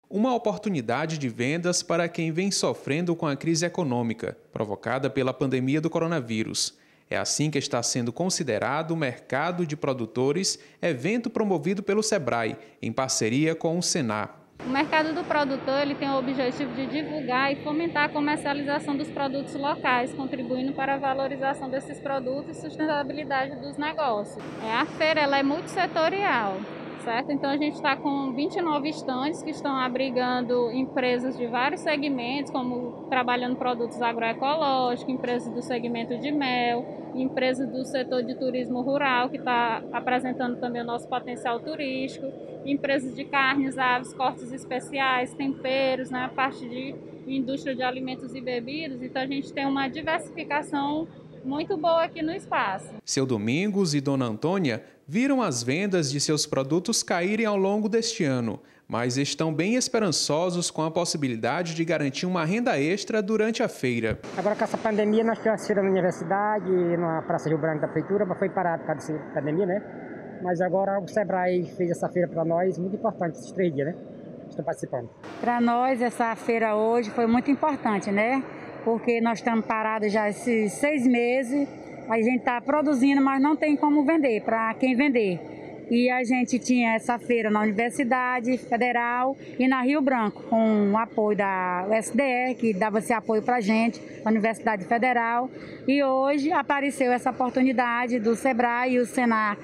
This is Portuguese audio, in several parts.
Uma oportunidade de vendas para quem vem sofrendo com a crise econômica, provocada pela pandemia do coronavírus. É assim que está sendo considerado o Mercado de Produtores, evento promovido pelo SEBRAE, em parceria com o Senar. O mercado do produtor ele tem o objetivo de divulgar e fomentar a comercialização dos produtos locais, contribuindo para a valorização desses produtos e sustentabilidade dos negócios. A feira ela é multissetorial, certo? Então a gente está com 29 estandes que estão abrigando empresas de vários segmentos, como trabalhando produtos agroecológicos, empresas do segmento de mel, empresas do setor de turismo rural, que está apresentando também o nosso potencial turístico, empresas de carnes, aves, cortes especiais, temperos, a parte de indústria de alimentos e bebidas. Então a gente tem uma diversificação muito boa aqui no espaço. Seu Domingos e Dona Antônia viram as vendas de seus produtos caírem ao longo deste ano, mas estão bem esperançosos com a possibilidade de garantir uma renda extra durante a feira. Agora com essa pandemia, nós tivemos a feira na universidade, na Praça Rio Branco da Prefeitura, mas foi parado por causa dessa pandemia, né? Mas agora o SEBRAE fez essa feira para nós, muito importante, esses 3 dias, né? Estão participando. Para nós, essa feira hoje foi muito importante, né? Porque nós estamos parados já esses 6 meses, a gente está produzindo, mas não tem como vender, para quem vender. E a gente tinha essa feira na Universidade Federal e na Rio Branco, com o apoio da USDR, que dava esse apoio para a gente, a Universidade Federal. E hoje apareceu essa oportunidade do SEBRAE e o Senar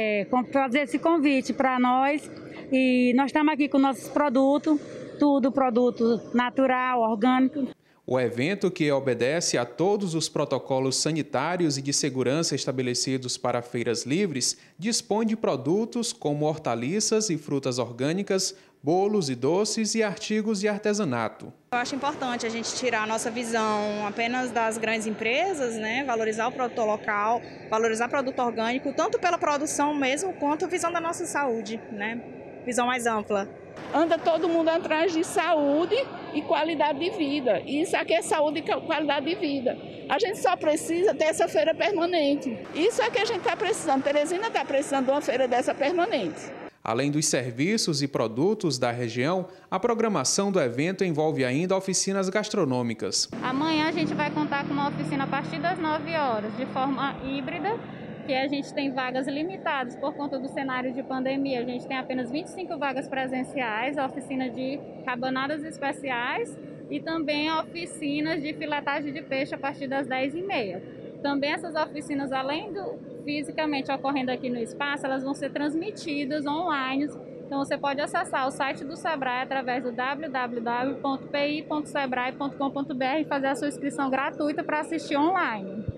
fazer esse convite para nós. E nós estamos aqui com nossos produtos, tudo produto natural, orgânico. O evento, que obedece a todos os protocolos sanitários e de segurança estabelecidos para feiras livres, dispõe de produtos como hortaliças e frutas orgânicas, bolos e doces e artigos de artesanato. Eu acho importante a gente tirar a nossa visão apenas das grandes empresas, né? Valorizar o produtor local, valorizar o produto orgânico, tanto pela produção mesmo, quanto a visão da nossa saúde, né? Visão mais ampla. Anda todo mundo atrás de saúde e qualidade de vida. Isso aqui é saúde e qualidade de vida. A gente só precisa ter essa feira permanente. Isso é que a gente está precisando. Teresina está precisando de uma feira dessa permanente. Além dos serviços e produtos da região, a programação do evento envolve ainda oficinas gastronômicas. Amanhã a gente vai contar com uma oficina a partir das 9 horas, de forma híbrida, que a gente tem vagas limitadas por conta do cenário de pandemia. A gente tem apenas 25 vagas presenciais, a oficina de rabanadas especiais e também oficinas de filetagem de peixe a partir das 10h30. Também essas oficinas, além do fisicamente ocorrendo aqui no espaço, elas vão ser transmitidas online. Então você pode acessar o site do SEBRAE através do www.pi.sebrae.com.br e fazer a sua inscrição gratuita para assistir online.